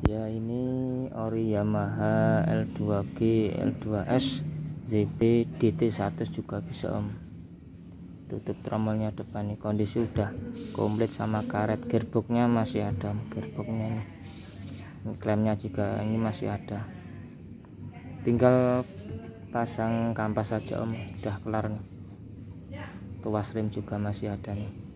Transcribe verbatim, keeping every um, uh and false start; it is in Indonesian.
Ya, ini ori Yamaha L dua G L dua S Z B D T seratus juga bisa om. Tutup tromolnya depan nih, kondisi udah komplit sama karet. Gearboxnya masih ada, gearboxnya nih, klemnya juga ini masih ada, tinggal pasang kampas saja om, udah kelar nih. Tuas rem juga masih ada nih.